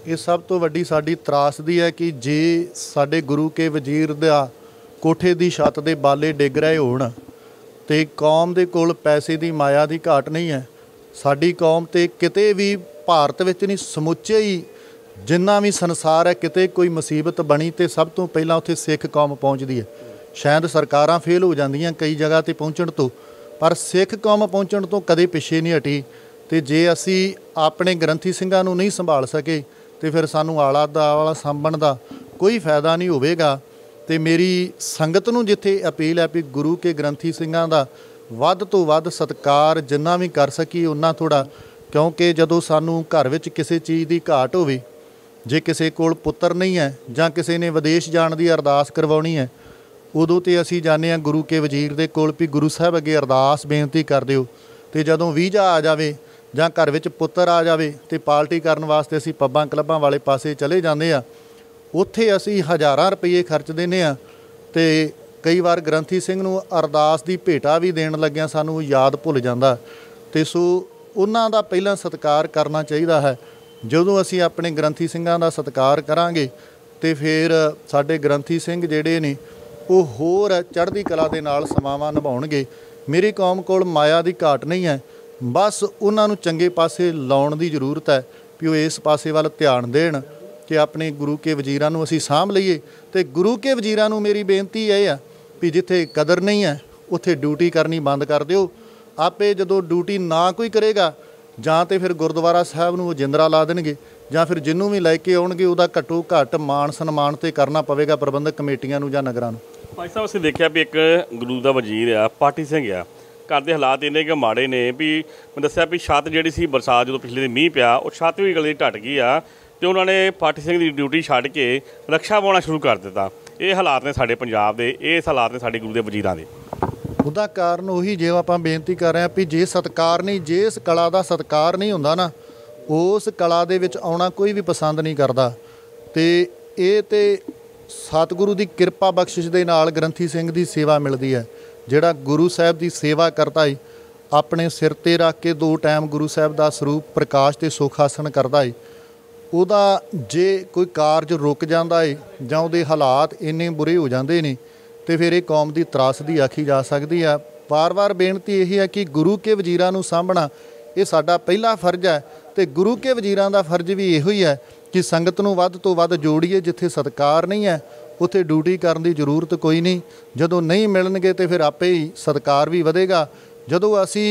ਇਹ ਸਭ ਤੋਂ ਵੱਡੀ ਸਾਡੀ ਤਰਾਸਦੀ ਹੈ ਕਿ ਜੇ ਸਾਡੇ ਗੁਰੂ ਕੇ ਵਜ਼ੀਰ ਦਾ ਕੋਠੇ ਦੀ ਛੱਤ ਦੇ ਬਾਲੇ ਡਿੱਗ ਰਹੇ ਹੋਣ ਤੇ ਕੌਮ ਦੇ ਕੋਲ ਪੈਸੇ ਦੀ ਮਾਇਆ ਦੀ ਘਾਟ ਨਹੀਂ ਹੈ। ਸਾਡੀ ਕੌਮ ਤੇ ਕਿਤੇ ਵੀ ਭਾਰਤ ਵਿੱਚ ਨਹੀਂ, ਸਮੁੱਚੇ ਹੀ ਜਿੰਨਾ ਵੀ ਸੰਸਾਰ ਹੈ, ਕਿਤੇ ਕੋਈ ਮੁਸੀਬਤ ਬਣੀ ਤੇ ਸਭ ਤੋਂ ਪਹਿਲਾਂ ਉੱਥੇ ਸਿੱਖ ਕੌਮ ਪਹੁੰਚਦੀ ਹੈ। ਸ਼ਾਇਦ ਸਰਕਾਰਾਂ ਫੇਲ ਹੋ ਜਾਂਦੀਆਂ ਕਈ ਜਗ੍ਹਾ ਤੇ ਪਹੁੰਚਣ ਤੋਂ, ਪਰ ਸਿੱਖ ਕੌਮ ਪਹੁੰਚਣ ਤੋਂ ਕਦੇ ਪਿੱਛੇ ਨਹੀਂ ਹਟੀ। ਤੇ ਜੇ ਅਸੀਂ ਆਪਣੇ ਗ੍ਰੰਥੀ ਸਿੰਘਾਂ ਨੂੰ ਨਹੀਂ ਸੰਭਾਲ ਸਕੇ ਤੇ ਫਿਰ ਸਾਨੂੰ ਆਲਾ ਦੁਆਲਾ ਸਾਂਭਣ ਦਾ ਕੋਈ ਫਾਇਦਾ ਨਹੀਂ ਹੋਵੇਗਾ। ਤੇ ਮੇਰੀ ਸੰਗਤ ਨੂੰ ਜਿੱਥੇ ਅਪੀਲ ਹੈ ਵੀ ਗੁਰੂ ਕੇ ਗ੍ਰੰਥੀ ਸਿੰਘਾਂ ਦਾ ਵੱਧ ਤੋਂ ਵੱਧ ਸਤਿਕਾਰ ਜਿੰਨਾ ਵੀ ਕਰ ਸਕੀਏ ਉਨਾ ਥੋੜ੍ਹਾ, ਕਿਉਂਕਿ ਜਦੋਂ ਸਾਨੂੰ ਘਰ ਵਿੱਚ ਕਿਸੇ ਚੀਜ਼ ਦੀ ਘਾਟ ਹੋਵੇ, ਜੇ ਕਿਸੇ ਕੋਲ ਪੁੱਤਰ ਨਹੀਂ ਹੈ ਜਾਂ ਕਿਸੇ ਨੇ ਵਿਦੇਸ਼ ਜਾਣ ਦੀ ਅਰਦਾਸ ਕਰਵਾਉਣੀ ਹੈ, ਉਦੋਂ ਤੇ ਅਸੀਂ ਜਾਂਦੇ ਹਾਂ ਗੁਰੂ ਕੇ ਵਜ਼ੀਰ ਦੇ ਕੋਲ ਵੀ ਗੁਰੂ ਸਾਹਿਬ ਅੱਗੇ ਅਰਦਾਸ ਬੇਨਤੀ ਕਰ ਦਿਓ। ਤੇ ਜਦੋਂ ਵੀਜ਼ਾ ਆ ਜਾਵੇ ਜਾਂ ਘਰ ਵਿੱਚ ਪੁੱਤਰ ਆ ਜਾਵੇ ਤੇ ਪਾਰਟੀ ਕਰਨ ਵਾਸਤੇ ਅਸੀਂ ਪੱਬਾਂ ਕਲੱਬਾਂ ਵਾਲੇ ਪਾਸੇ ਚਲੇ ਜਾਂਦੇ ਆ। ਉੱਥੇ ਅਸੀਂ ਹਜ਼ਾਰਾਂ ਰੁਪਏ ਖਰਚ ਦਿੰਦੇ ਹਾਂ ਤੇ ਕਈ ਵਾਰ ਗ੍ਰੰਥੀ ਸਿੰਘ ਨੂੰ ਅਰਦਾਸ ਦੀ ਭੇਟਾ ਵੀ ਦੇਣ ਲੱਗਿਆਂ ਸਾਨੂੰ ਯਾਦ ਭੁੱਲ ਜਾਂਦਾ। ਤੇ ਸੋ ਉਹਨਾਂ ਦਾ ਪਹਿਲਾਂ ਸਤਿਕਾਰ ਕਰਨਾ ਚਾਹੀਦਾ ਹੈ। ਜਦੋਂ ਅਸੀਂ ਆਪਣੇ ਗ੍ਰੰਥੀ ਸਿੰਘਾਂ ਦਾ ਸਤਿਕਾਰ ਕਰਾਂਗੇ ਤੇ ਫਿਰ ਸਾਡੇ ਗ੍ਰੰਥੀ ਸਿੰਘ ਜਿਹੜੇ ਨੇ ਉਹ ਹੋਰ ਚੜ੍ਹਦੀ ਕਲਾ ਦੇ ਨਾਲ ਸਮਾਵਾਂ ਨਿਭਾਉਣਗੇ। ਮੇਰੀ ਕੌਮ ਕੋਲ ਮਾਇਆ ਦੀ ਘਾਟ ਨਹੀਂ ਹੈ, ਬਸ ਉਹਨਾਂ ਨੂੰ ਚੰਗੇ ਪਾਸੇ ਲਾਉਣ ਦੀ ਜ਼ਰੂਰਤ ਹੈ ਵੀ ਉਹ ਇਸ ਪਾਸੇ ਵੱਲ ਧਿਆਨ ਦੇਣ ਕਿ ਆਪਣੇ ਗੁਰੂ ਕੇ ਵਜ਼ੀਰਾਂ ਨੂੰ ਅਸੀਂ ਸਾਂਭ ਲਈਏ। ਤੇ ਗੁਰੂ ਕੇ ਵਜ਼ੀਰਾਂ ਨੂੰ ਮੇਰੀ ਬੇਨਤੀ ਇਹ ਆ ਵੀ ਜਿੱਥੇ ਕਦਰ ਨਹੀਂ ਹੈ ਉੱਥੇ ਡਿਊਟੀ ਕਰਨੀ ਬੰਦ ਕਰ ਦਿਓ। ਆਪੇ ਜਦੋਂ ਡਿਊਟੀ ਨਾ ਕੋਈ ਕਰੇਗਾ ਜਾਂ ਤਾਂ ਫਿਰ ਗੁਰਦੁਆਰਾ ਸਾਹਿਬ ਨੂੰ ਉਹ ਜਿੰਦਰਾ ਲਾ ਦੇਣਗੇ ਜਾਂ ਫਿਰ ਜਿਹਨੂੰ ਵੀ ਲੈ ਕੇ ਆਉਣਗੇ ਉਹਦਾ ਘੱਟੋ ਘੱਟ ਮਾਣ ਸਨਮਾਨ ਤੇ ਕਰਨਾ ਪਵੇਗਾ ਪ੍ਰਬੰਧਕ ਕਮੇਟੀਆਂ ਨੂੰ ਜਾਂ ਨਗਰਾਂ ਨੂੰ।
ਭਾਈ ਸਾਹਿਬ ਅਸੀਂ ਦੇਖਿਆ ਵੀ ਇੱਕ ਗੁਰੂ ਦਾ ਵਜ਼ੀਰ ਆ, ਪਾਠੀ ਸਿੰਘ ਆ, ਘਰ ਦੇ ਹਾਲਾਤ ਇੰਨੇ ਕਿ ਮਾੜੇ ਨੇ ਵੀ ਮੈਂ ਦੱਸਿਆ ਵੀ ਛੱਤ ਜਿਹੜੀ ਸੀ ਬਰਸਾਤ ਜਦੋਂ ਪਿਛਲੇ ਦਿਨ ਮੀਂਹ ਪਿਆ ਉਹ ਛੱਤ ਵੀ ਗਲੀ ਢੱਟ ਗਈ ਆ ਤੇ ਉਹਨਾਂ ਨੇ ਪਾਠੀ ਸਿੰਘ ਦੀ ਡਿਊਟੀ ਛੱਡ ਕੇ ਰਕਸ਼ਾ ਪਾਉਣਾ ਸ਼ੁਰੂ ਕਰ ਦਿੱਤਾ। ਇਹ ਹਾਲਾਤ ਨੇ ਸਾਡੇ ਪੰਜਾਬ ਦੇ, ਇਸ ਹਾਲਾਤ ਨੇ ਸਾਡੇ ਗੁਰੂ ਦੇ ਵਜ਼ੀਰਾਂ ਦੇ।
ਉਹਦਾ ਕਾਰਨ ਉਹੀ ਜੇ ਆਪਾਂ ਬੇਨਤੀ ਕਰ ਰਹੇ ਹਾਂ ਵੀ ਜੇ ਸਤਿਕਾਰ ਨਹੀਂ, ਜੇ ਇਸ ਕਲਾ ਦਾ ਸਤਿਕਾਰ ਨਹੀਂ ਹੁੰਦਾ ਨਾ, ਉਸ ਕਲਾ ਦੇ ਵਿੱਚ ਆਉਣਾ ਕੋਈ ਵੀ ਪਸੰਦ ਨਹੀਂ ਕਰਦਾ। ਤੇ ਇਹ ਤੇ ਸਤਿਗੁਰੂ ਦੀ ਕਿਰਪਾ ਬਖਸ਼ਿਸ਼ ਦੇ ਨਾਲ ਗ੍ਰੰਥੀ ਸਿੰਘ ਦੀ ਸੇਵਾ ਮਿਲਦੀ ਹੈ। ਜਿਹੜਾ ਗੁਰੂ ਸਾਹਿਬ ਦੀ ਸੇਵਾ ਕਰਦਾ ਹੈ, ਆਪਣੇ ਸਿਰ 'ਤੇ ਰੱਖ ਕੇ 2 ਟਾਈਮ ਗੁਰੂ ਸਾਹਿਬ ਦਾ ਸਰੂਪ ਪ੍ਰਕਾਸ਼ ਤੇ ਸੁਖ ਆਸਣ ਕਰਦਾ ਹੈ, ਉਹਦਾ ਜੇ ਕੋਈ ਕਾਰਜ ਰੁਕ ਜਾਂਦਾ ਹੈ ਜਾਂ ਉਹਦੇ ਹਾਲਾਤ ਇੰਨੇ ਬੁਰੇ ਹੋ ਜਾਂਦੇ ਨੇ ਤੇ ਫਿਰ ਇਹ ਕੌਮ ਦੀ ਤਰਾਸਦੀ ਆਖੀ ਜਾ ਸਕਦੀ ਆ। ਵਾਰ-ਵਾਰ ਬੇਨਤੀ ਇਹ ਹੈ ਕਿ ਗੁਰੂ ਕੇ ਵਜ਼ੀਰਾਂ ਨੂੰ ਸਾਂਭਣਾ ਇਹ ਸਾਡਾ ਪਹਿਲਾ ਫਰਜ਼ ਹੈ ਤੇ ਗੁਰੂ ਕੇ ਵਜ਼ੀਰਾਂ ਦਾ ਫਰਜ਼ ਵੀ ਇਹੋ ਹੀ ਹੈ ਕਿ ਸੰਗਤ ਨੂੰ ਵੱਧ ਤੋਂ ਵੱਧ ਜੋੜੀਏ। ਜਿੱਥੇ ਸਤਿਕਾਰ ਨਹੀਂ ਹੈ ਉੱਥੇ ਡਿਊਟੀ ਕਰਨ ਦੀ ਜ਼ਰੂਰਤ ਕੋਈ ਨਹੀਂ। ਜਦੋਂ ਨਹੀਂ ਮਿਲਣਗੇ ਤੇ ਫਿਰ ਆਪੇ ਹੀ ਸਤਿਕਾਰ ਵੀ ਵਧੇਗਾ। ਜਦੋਂ ਅਸੀਂ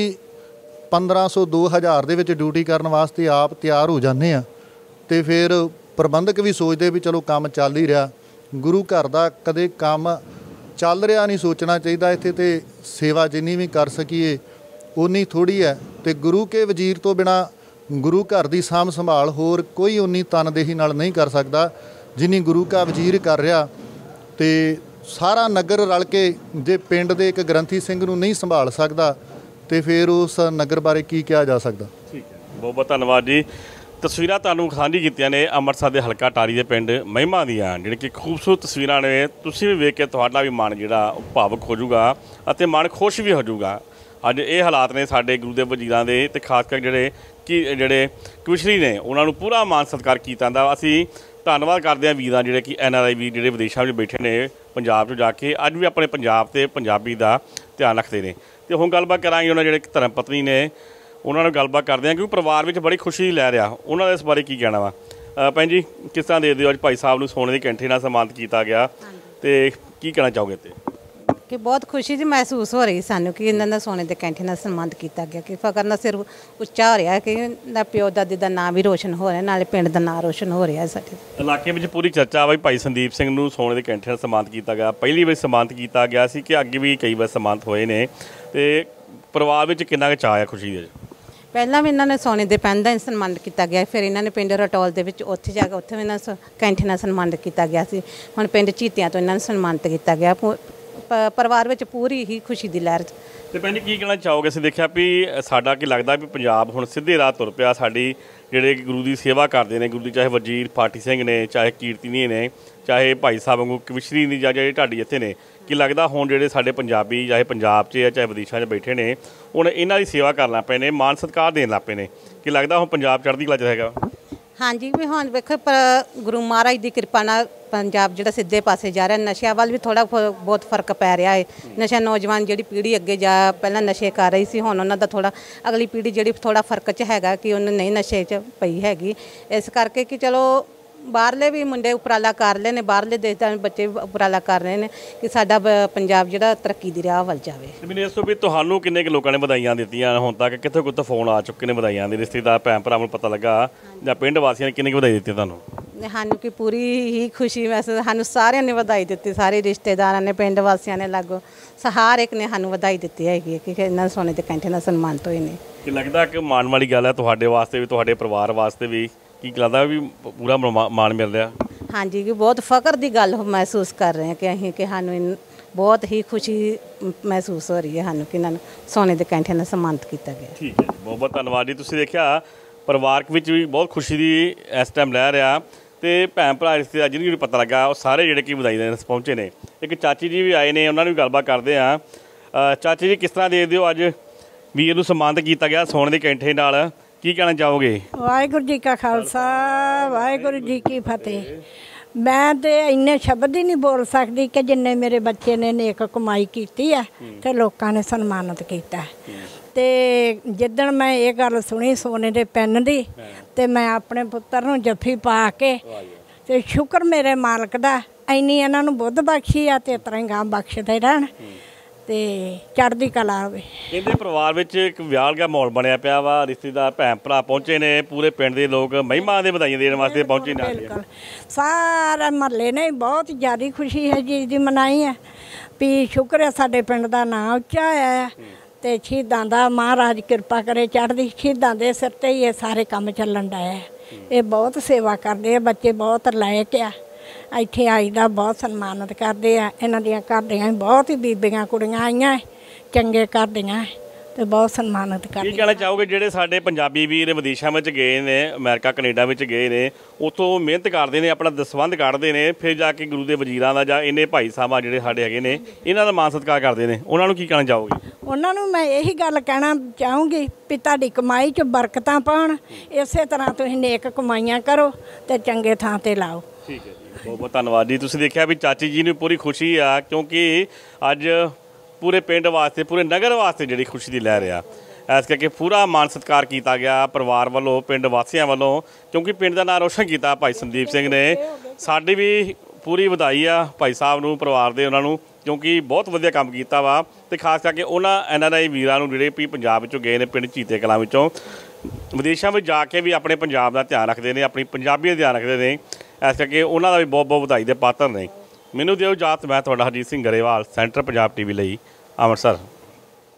1500 2000 ਦੇ ਵਿੱਚ ਡਿਊਟੀ ਕਰਨ ਵਾਸਤੇ ਆਪ ਤਿਆਰ ਹੋ ਜਾਂਦੇ ਹਾਂ ਤੇ ਫਿਰ ਪ੍ਰਬੰਧਕ ਵੀ ਸੋਚਦੇ ਵੀ ਚਲੋ ਕੰਮ ਚੱਲ ਹੀ ਰਿਹਾ। ਗੁਰੂ ਘਰ ਦਾ ਕਦੇ ਕੰਮ ਚੱਲ ਰਿਹਾ ਨਹੀਂ ਸੋਚਣਾ ਚਾਹੀਦਾ। ਇੱਥੇ ਤੇ ਸੇਵਾ ਜਿੰਨੀ ਵੀ ਕਰ ਸਕੀਏ ਉਨੀ ਥੋੜ੍ਹੀ ਹੈ ਤੇ ਗੁਰੂ ਕੇ ਵਜ਼ੀਰ ਤੋਂ ਬਿਨਾਂ ਗੁਰੂ ਘਰ ਦੀ ਸਾਂਭ ਸੰਭਾਲ ਹੋਰ ਕੋਈ ਉਨੀ ਤਨਦੇਹੀ ਨਾਲ ਨਹੀਂ ਕਰ ਸਕਦਾ ਜਿੰਨੀ ਗੁਰੂ ਕਾ ਵਜ਼ੀਰ ਕਰ ਰਿਹਾ। ਤੇ ਸਾਰਾ ਨਗਰ ਰਲ ਕੇ ਜੇ ਪਿੰਡ ਦੇ ਇੱਕ ਗ੍ਰੰਥੀ ਸਿੰਘ ਨੂੰ ਨਹੀਂ ਸੰਭਾਲ ਸਕਦਾ ਤੇ ਫਿਰ ਉਸ ਨਗਰ ਬਾਰੇ ਕੀ ਕਿਹਾ ਜਾ ਸਕਦਾ।
ਠੀਕ ਹੈ, ਬਹੁਤ ਬਹੁਤ ਧੰਨਵਾਦ ਜੀ। ਤਸਵੀਰਾਂ ਤੁਹਾਨੂੰ ਸਾਂਝੀ ਕੀਤੀਆਂ ਨੇ ਅੰਮ੍ਰਿਤਸਰ ਦੇ ਹਲਕਾ ਟਾਰੀ ਦੇ ਪਿੰਡ ਮਹਿਮਾ ਦੀਆਂ, ਜਿਹੜੀ ਕਿ ਖੂਬਸੂਰਤ ਤਸਵੀਰਾਂ ਨੇ। ਤੁਸੀਂ ਵੀ ਵੇਖ ਕੇ ਤੁਹਾਡਾ ਵੀ ਮਨ ਜਿਹੜਾ ਭਾਵੁਕ ਹੋ ਜਾਊਗਾ ਅਤੇ ਮਨ ਖੁਸ਼ ਵੀ ਹੋ ਜਾਊਗਾ। ਅੱਜ ਇਹ ਹਾਲਾਤ ਨੇ ਸਾਡੇ ਗੁਰੂ ਦੇ ਵਜ਼ੀਰਾਂ ਦੇ ਤੇ ਖਾਸ ਕਰ ਜਿਹੜੇ ਕਮਿਸ਼ਨਰੀ ਨੇ ਉਹਨਾਂ ਨੂੰ ਪੂਰਾ ਮਾਨ ਸਤਿਕਾਰ ਕੀਤਾ ਜਾਂਦਾ। ਅਸੀਂ ਧੰਨਵਾਦ ਕਰਦੇ ਹਾਂ ਵੀਰਾਂ ਜਿਹੜੇ ਕਿ NRI ਵੀਰ ਜਿਹੜੇ ਵਿਦੇਸ਼ਾਂ ਵਿੱਚ ਬੈਠੇ ਨੇ, ਪੰਜਾਬ 'ਚ ਜਾ ਕੇ ਅੱਜ ਵੀ ਆਪਣੇ ਪੰਜਾਬ ਤੇ ਪੰਜਾਬੀ ਦਾ ਧਿਆਨ ਰੱਖਦੇ ਨੇ। ਤੇ ਹੁਣ ਗੱਲਬਾਤ ਕਰਾਂਗੇ ਉਹਨਾਂ ਜਿਹੜੇ ਧਰਮ ਪਤਨੀ ਨੇ ਉਹਨਾਂ ਨਾਲ ਗੱਲਬਾਤ ਕਰਦੇ ਹਾਂ ਕਿਉਂਕਿ ਪਰਿਵਾਰ ਵਿੱਚ ਬੜੀ ਖੁਸ਼ੀ ਲੈ ਰਿਹਾ। ਉਹਨਾਂ ਦਾ ਇਸ ਬਾਰੇ ਕੀ ਕਹਿਣਾ ਵਾ? ਭੈਣ ਜੀ ਕਿਸ ਤਰ੍ਹਾਂ ਦੇ ਦਿਓ ਅੱਜ ਭਾਈ ਸਾਹਿਬ ਨੂੰ ਸੋਨੇ ਦੀ ਕੈਂਠੇ ਨਾਲ ਸਨਮਾਨਿਤ ਕੀਤਾ ਗਿਆ ਤੇ ਕੀ ਕਹਿਣਾ ਚਾਹੋਗੇ? ਤੇ
ਕਿ ਬਹੁਤ ਖੁਸ਼ੀ ਜੀ ਮਹਿਸੂਸ ਹੋ ਰਹੀ ਸਾਨੂੰ ਕਿ ਇਹਨਾਂ ਦਾ ਸੋਨੇ ਦੇ ਕੈਂਠੇ ਨਾਲ ਸਨਮਾਨਿਤ ਕੀਤਾ ਗਿਆ ਕਿ ਫਕਰ ਨਾਲ ਸਿਰ ਉੱਚਾ ਹੋ ਰਿਹਾ ਕਿ ਇਹਦਾ ਪਿਓ ਦਾਦੀ ਦਾ ਨਾਂ ਵੀ ਰੋਸ਼ਨ ਹੋ ਰਿਹਾ, ਨਾਲੇ ਪਿੰਡ ਦਾ ਨਾਂ ਰੋਸ਼ਨ ਹੋ ਰਿਹਾ। ਸਾਡੇ
ਇਲਾਕੇ ਵਿੱਚ ਪੂਰੀ ਚਰਚਾ ਵਾ ਭਾਈ ਸੰਦੀਪ ਸਿੰਘ ਨੂੰ ਸੋਨੇ ਦੇ ਕੈਂਠੇ ਨਾਲ ਸਨਮਾਨਿਤ ਕੀਤਾ ਗਿਆ। ਪਹਿਲੀ ਵਾਰ ਸਨਮਾਨਿਤ ਕੀਤਾ ਗਿਆ ਸੀ ਕਿ ਅੱਗੇ ਵੀ ਕਈ ਵਾਰ ਸਨਮਾਨਿਤ ਹੋਏ ਨੇ ਤੇ ਪਰਿਵਾਰ ਵਿੱਚ ਕਿੰਨਾ ਕੁ ਚਾਅ ਆ ਖੁਸ਼ੀ ਦੇ?
ਪਹਿਲਾਂ ਵੀ ਇਹਨਾਂ ਨੇ ਸੋਨੇ ਦੇ ਪੈਨ ਦਾ ਸਨਮਾਨਿਤ ਕੀਤਾ ਗਿਆ, ਫਿਰ ਇਹਨਾਂ ਨੇ ਪਿੰਡ ਰਟੌਲ ਦੇ ਵਿੱਚ ਉੱਥੇ ਜਾ ਕੇ ਉੱਥੇ ਵੀ ਇਹਨਾਂ ਕੈਂਠੇ ਨਾਲ ਸਨਮਾਨਿਤ ਕੀਤਾ ਗਿਆ ਸੀ। ਹੁਣ ਪਿੰਡ ਝੀਤਿਆਂ ਤੋਂ ਇਹਨਾਂ ਨੂੰ ਸਨਮਾਨਿਤ ਕੀਤਾ ਗਿਆ। ਪਰਿਵਾਰ ਵਿੱਚ ਪੂਰੀ ਹੀ ਖੁਸ਼ੀ ਦੀ ਲਹਿਰ।
ਤੇ ਭੈਣ ਜੀ ਕੀ ਕਹਿਣਾ ਚਾਹੋਗੇ? ਅਸੀਂ ਦੇਖਿਆ ਵੀ ਸਾਡਾ ਕੀ ਲੱਗਦਾ ਵੀ ਪੰਜਾਬ ਹੁਣ ਸਿੱਧੇ ਰਾਹ ਤੁਰ ਪਿਆ। ਸਾਡੀ ਜਿਹੜੇ ਗੁਰੂ ਦੀ ਸੇਵਾ ਕਰਦੇ ਨੇ, ਗੁਰੂ ਦੀ ਚਾਹੇ ਵਜ਼ੀਰ ਪਾਠੀ ਸਿੰਘ ਨੇ, ਚਾਹੇ ਕੀਰਤਨੀਏ ਨੇ, ਚਾਹੇ ਭਾਈ ਸਾਹਿਬ ਵਾਂਗੂ ਕਮਿਸ਼ਨਰੀ ਦੀ ਜਾਂ ਜਿਹੜੇ ਢਾਡੀ ਇੱਥੇ ਨੇ, ਕੀ ਲੱਗਦਾ ਹੁਣ ਜਿਹੜੇ ਸਾਡੇ ਪੰਜਾਬੀ ਚਾਹੇ ਪੰਜਾਬ 'ਚ ਆ ਚਾਹੇ ਵਿਦੇਸ਼ਾਂ 'ਚ ਬੈਠੇ ਨੇ ਹੁਣ ਇਹਨਾਂ ਦੀ ਸੇਵਾ ਕਰਨ ਲੱਗ ਪਏ ਨੇ, ਮਾਨ ਸਤਿਕਾਰ ਦੇਣ ਲੱਗ ਪਏ ਨੇ? ਕੀ ਲੱਗਦਾ ਹੁਣ ਪੰਜਾਬ ਚੜ੍ਹਦੀ ਕਲਾ 'ਚ ਹੈਗਾ?
ਹਾਂਜੀ ਵੀ ਹੁਣ ਵੇਖੋ ਪਰ ਗੁਰੂ ਮਹਾਰਾਜ ਦੀ ਕਿਰਪਾ ਨਾਲ ਪੰਜਾਬ ਜਿਹੜਾ ਸਿੱਧੇ ਪਾਸੇ ਜਾ ਰਿਹਾ, ਨਸ਼ਿਆਂ ਵੱਲ ਵੀ ਥੋੜਾ ਬਹੁਤ ਫਰਕ ਪੈ ਰਿਹਾ ਹੈ। ਨਸ਼ਾ ਨੌਜਵਾਨ ਜਿਹੜੀ ਪੀੜ੍ਹੀ ਅੱਗੇ ਜਾ ਪਹਿਲਾਂ ਨਸ਼ੇ ਕਰ ਰਹੀ ਸੀ, ਹੁਣ ਉਹਨਾਂ ਦਾ ਥੋੜਾ ਅਗਲੀ ਪੀੜ੍ਹੀ ਜਿਹੜੀ ਥੋੜਾ ਫਰਕ 'ਚ ਹੈਗਾ ਕਿ ਉਹਨੂੰ ਨਹੀਂ ਨਸ਼ੇ 'ਚ ਪਈ ਹੈਗੀ। ਇਸ ਕਰਕੇ ਕਿ ਚਲੋ ਬਾਹਰਲੇ ਵੀ ਮੁੰਡੇ ਉਪਰਾਲਾ ਕਰ ਰਹੇ ਨੇ, ਬਾਹਰਲੇ ਦੇਸ਼ ਦੇ ਬੱਚੇ ਵੀ ਉਪਰਾਲਾ ਕਰ ਰਹੇ ਨੇ ਕਿ ਸਾਡਾ ਪੰਜਾਬ ਜਿਹੜਾ ਤਰੱਕੀ ਦੀ ਰਾਹ ਵੱਲ ਜਾਵੇ।
ਮੈਨੂੰ ਇਸ ਤੋਂ ਵੀ ਤੁਹਾਨੂੰ ਕਿੰਨੇ ਕੁ ਲੋਕਾਂ ਨੇ ਵਧਾਈਆਂ ਦਿੱਤੀਆਂ ਹੁਣ ਤੱਕ, ਕਿੱਥੇ ਕਿੱਥੇ ਫੋਨ ਆ ਚੁੱਕੇ ਨੇ ਵਧਾਈਆਂ ਦੇ, ਰਿਸ਼ਤੇਦਾਰ ਭੈਣ ਭਰਾਵਾਂ ਨੂੰ ਪਤਾ ਲੱਗਾ ਜਾਂ ਪਿੰਡ ਵਾਸੀਆਂ ਨੇ ਕਿੰਨੇ ਕੁ ਵਧਾਈ ਦਿੱਤੀ ਤੁਹਾਨੂੰ?
ਸਾਨੂੰ ਕਿ ਪੂਰੀ ਹੀ ਖੁਸ਼ੀ, ਵੈਸੇ ਸਾਨੂੰ ਸਾਰਿਆਂ ਨੇ ਵਧਾਈ ਦਿੱਤੀ, ਸਾਰੇ ਰਿਸ਼ਤੇਦਾਰਾਂ ਨੇ, ਪਿੰਡ ਵਾਸੀਆਂ ਨੇ, ਲਾਗੋ ਹਰ ਇੱਕ ਨੇ ਸਾਨੂੰ ਵਧਾਈ ਦਿੱਤੀ ਹੈਗੀ ਕਿ ਇਹਨਾਂ ਸੋਨੇ ਦੇ ਕੈਂਠੇ ਨਾਲ ਸਨਮਾਨਿਤ ਹੋਏ ਨੇ।
ਕਿ ਲੱਗਦਾ ਕਿ ਮਾਣ ਵਾਲੀ ਗੱਲ ਹੈ ਤੁਹਾਡੇ ਵਾਸਤੇ ਵੀ, ਤੁਹਾਡੇ ਪਰਿਵਾਰ ਵਾਸਤੇ ਵੀ, ਕੀ ਲੱਗਦਾ ਵੀ ਪੂਰਾ ਮਾਣ ਮਿਲ ਰਿਹਾ?
ਹਾਂਜੀ ਕਿ ਬਹੁਤ ਫਖਰ ਦੀ ਗੱਲ ਮਹਿਸੂਸ ਕਰ ਰਹੇ ਹਾਂ ਕਿ ਅਸੀਂ ਕਿ ਸਾਨੂੰ ਬਹੁਤ ਹੀ ਖੁਸ਼ੀ ਮਹਿਸੂਸ ਹੋ ਰਹੀ ਹੈ ਸਾਨੂੰ ਕਿ ਇਹਨਾਂ ਨੂੰ ਸੋਨੇ ਦੇ ਕੈਂਠੇ ਨਾਲ ਸਨਮਾਨਿਤ ਕੀਤਾ ਗਿਆ।
ਠੀਕ ਹੈ ਜੀ, ਬਹੁਤ ਬਹੁਤ ਧੰਨਵਾਦ ਜੀ। ਤੁਸੀਂ ਦੇਖਿਆ ਪਰਿਵਾਰਕ ਵਿੱਚ ਵੀ ਬਹੁਤ ਖੁਸ਼ੀ ਦੀ ਇਸ ਟਾਈਮ ਲੈ ਰਿਹਾ ਤੇ ਭੈਣ ਭਰਾ ਰਿਸ਼ਤੇਦਾਰ ਜਿਹਨੂੰ ਵੀ ਪਤਾ ਲੱਗਾ ਉਹ ਸਾਰੇ ਜਿਹੜੇ ਕਿ ਵਧਾਈ ਦੇਣ ਪਹੁੰਚੇ ਨੇ। ਇੱਕ ਚਾਚੀ ਜੀ ਵੀ ਆਏ ਨੇ, ਉਹਨਾਂ ਨੂੰ ਵੀ ਗੱਲਬਾਤ ਕਰਦੇ ਹਾਂ। ਚਾਚੀ ਜੀ, ਕਿਸ ਤਰ੍ਹਾਂ ਦੇਖਦੇ ਹੋ ਅੱਜ ਵੀਰ ਨੂੰ ਸਨਮਾਨਿਤ ਕੀਤਾ ਗਿਆ ਸੋਨੇ ਦੇ ਕੈਂਠੇ ਨਾਲ, ਕੀ ਕਹਿਣਾ ਚਾਹੋਗੇ?
ਵਾਹਿਗੁਰੂ ਜੀ ਕਾ ਖਾਲਸਾ, ਵਾਹਿਗੁਰੂ ਜੀ ਕੀ ਫਤਿਹ। ਮੈਂ ਤੇ ਇੰਨੇ ਸ਼ਬਦ ਹੀ ਨਹੀਂ ਬੋਲ ਸਕਦੀ ਕਿ ਜਿੰਨੇ ਮੇਰੇ ਬੱਚੇ ਨੇ ਨੇਕ ਕਮਾਈ ਕੀਤੀ ਹੈ ਤੇ ਲੋਕਾਂ ਨੇ ਸਨਮਾਨਿਤ ਕੀਤਾ। ਤੇ ਜਿੱਦਣ ਮੈਂ ਇਹ ਗੱਲ ਸੁਣੀ ਸੋਨੇ ਦੇ ਪੈਨ ਦੀ, ਤੇ ਮੈਂ ਆਪਣੇ ਪੁੱਤਰ ਨੂੰ ਜੱਫੀ ਪਾ ਕੇ ਤੇ ਸ਼ੁਕਰ ਮੇਰੇ ਮਾਲਕ ਦਾ, ਇੰਨੀ ਇਹਨਾਂ ਨੂੰ ਬੁੱਧ ਬਖਸ਼ੀ ਆ ਤੇ ਇਸ ਤਰ੍ਹਾਂ ਹੀ ਗਾਂ ਬਖਸ਼ਦੇ ਰਹਿਣ ਤੇ ਚੜ੍ਹਦੀ ਕਲਾ ਹੋਵੇ।
ਇਹਦੇ ਪਰਿਵਾਰ ਵਿੱਚ ਇੱਕ ਵਿਆਹ ਦਾ ਮਾਹੌਲ ਬਣਿਆ ਪਿਆ ਵਾ, ਰਿਸ਼ਤੇਦਾਰ ਭੈਣ ਭਰਾ ਪਹੁੰਚੇ ਨੇ, ਪੂਰੇ ਪਿੰਡ ਦੇ ਲੋਕ ਮਹਿਮਾ ਦੇ ਵਧਾਈਆਂ ਦੇਣ ਵਾਸਤੇ ਪਹੁੰਚੇ ਨੇ।
ਬਿਲਕੁਲ ਸਾਰੇ ਮਹੱਲੇ ਨੇ ਬਹੁਤ ਜ਼ਿਆਦਾ ਖੁਸ਼ੀ ਹੈ ਜੀ ਦੀ ਮਨਾਈ ਹੈ ਵੀ ਸ਼ੁਕਰ ਹੈ ਸਾਡੇ ਪਿੰਡ ਦਾ ਨਾਂ ਉੱਚਾ ਹੋਇਆ ਹੈ ਤੇ ਸ਼ਹੀਦਾਂ ਦਾ ਮਹਾਰਾਜ ਕਿਰਪਾ ਕਰੇ, ਚੜ੍ਹਦੀ ਸ਼ਹੀਦਾਂ ਦੇ ਸਿਰ ਤੇ ਹੀ ਇਹ ਸਾਰੇ ਕੰਮ ਚੱਲਣ ਡਿਆ ਹੈ। ਇਹ ਬਹੁਤ ਸੇਵਾ ਕਰਦੇ ਆ, ਬੱਚੇ ਬਹੁਤ ਲਾਇਕ ਆ, ਇੱਥੇ ਆਈ ਦਾ ਬਹੁਤ ਸਨਮਾਨਿਤ ਕਰਦੇ ਆ। ਇਹਨਾਂ ਦੀਆਂ ਘਰ ਦੀਆਂ ਬਹੁਤ ਹੀ ਬੀਬੀਆਂ ਕੁੜੀਆਂ ਆਈਆਂ ਚੰਗੇ ਘਰ ਦੀਆਂ ਤੇ ਬਹੁਤ ਸਨਮਾਨਿਤ ਕਰਦੇ।
ਕੀ ਕਹਿਣਾ ਚਾਹੋਗੇ ਜਿਹੜੇ ਸਾਡੇ ਪੰਜਾਬੀ ਵੀਰ ਵਿਦੇਸ਼ਾਂ ਵਿੱਚ ਗਏ ਨੇ, ਅਮਰੀਕਾ ਕੈਨੇਡਾ ਵਿੱਚ ਗਏ ਨੇ, ਉੱਥੋਂ ਮਿਹਨਤ ਕਰਦੇ ਨੇ, ਆਪਣਾ ਦਸਵੰਧ ਕੱਢਦੇ ਨੇ, ਫਿਰ ਜਾ ਕੇ ਗੁਰੂ ਦੇ ਵਜ਼ੀਰਾਂ ਦਾ ਜਾਂ ਇਹਨੇ ਭਾਈ ਸਾਹਿਬਾਂ ਜਿਹੜੇ ਸਾਡੇ ਹੈਗੇ ਨੇ ਇਹਨਾਂ ਦਾ ਮਾਣ ਸਤਿਕਾਰ ਕਰਦੇ ਨੇ, ਉਹਨਾਂ ਨੂੰ ਕੀ ਕਹਿਣਾ ਚਾਹੋਗੇ?
ਉਹਨਾਂ ਨੂੰ ਮੈਂ ਇਹੀ ਗੱਲ ਕਹਿਣਾ ਚਾਹੂੰਗੀ ਵੀ ਤੁਹਾਡੀ ਕਮਾਈ 'ਚ ਬਰਕਤਾਂ ਪਾਉਣ, ਇਸੇ ਤਰ੍ਹਾਂ ਤੁਸੀਂ ਨੇਕ ਕਮਾਈਆਂ ਕਰੋ ਤੇ ਚੰਗੇ ਥਾਂ 'ਤੇ ਲਾਓ।
ਠੀਕ ਹੈ ਜੀ, ਬਹੁਤ ਬਹੁਤ ਧੰਨਵਾਦ ਜੀ। ਤੁਸੀਂ ਦੇਖਿਆ ਵੀ ਚਾਚੀ ਜੀ ਨੂੰ ਪੂਰੀ ਖੁਸ਼ੀ ਆ ਕਿਉਂਕਿ ਅੱਜ ਪੂਰੇ ਪਿੰਡ ਵਾਸਤੇ, ਪੂਰੇ ਨਗਰ ਵਾਸਤੇ ਜਿਹੜੀ ਖੁਸ਼ੀ ਦੀ ਲਹਿਰ ਆ, ਇਸ ਕਰਕੇ ਪੂਰਾ ਮਾਣ ਸਤਿਕਾਰ ਕੀਤਾ ਗਿਆ ਪਰਿਵਾਰ ਵੱਲੋਂ, ਪਿੰਡ ਵਾਸੀਆਂ ਵੱਲੋਂ, ਕਿਉਂਕਿ ਪਿੰਡ ਦਾ ਨਾਂ ਰੋਸ਼ਨ ਕੀਤਾ ਭਾਈ ਸੰਦੀਪ ਸਿੰਘ ਨੇ। ਸਾਡੀ ਵੀ ਪੂਰੀ ਵਧਾਈ ਆ ਭਾਈ ਸਾਹਿਬ ਨੂੰ, ਪਰਿਵਾਰ ਦੇ ਉਹਨਾਂ ਨੂੰ, ਕਿਉਂਕਿ ਬਹੁਤ ਵਧੀਆ ਕੰਮ ਕੀਤਾ ਵਾ। ਤੇ ਖਾਸ ਕਰਕੇ ਉਹਨਾਂ NRI ਵੀਰਾਂ ਨੂੰ ਜਿਹੜੇ ਵੀ ਪੰਜਾਬ ਵਿੱਚੋਂ ਗਏ ਨੇ, ਪਿੰਡ ਚੀਤੇ ਕਲਾਂ ਵਿੱਚੋਂ, ਵਿਦੇਸ਼ਾਂ ਵਿੱਚ ਜਾ ਕੇ ਵੀ ਆਪਣੇ ਪੰਜਾਬ ਦਾ ਧਿਆਨ ਰੱਖਦੇ ਨੇ, ਆਪਣੀ ਪੰਜਾਬੀਅਤ ਦਾ ਧਿਆਨ ਰੱਖਦੇ ਨੇ, ਇਸ ਕਰਕੇ ਉਹਨਾਂ ਦਾ ਵੀ ਬਹੁਤ ਬਹੁਤ ਵਧਾਈ ਦੇ ਪਾਤਰ ਨੇ। ਮੈਨੂੰ ਦਿਓ ਇਜਾਜ਼ਤ, ਮੈਂ ਤੁਹਾਡਾ ਹਰਜੀਤ ਸਿੰਘ ਗਰੇਵਾਲ, ਸੈਂਟਰ ਪੰਜਾਬ TV ਲਈ ਅੰਮ੍ਰਿਤਸਰ।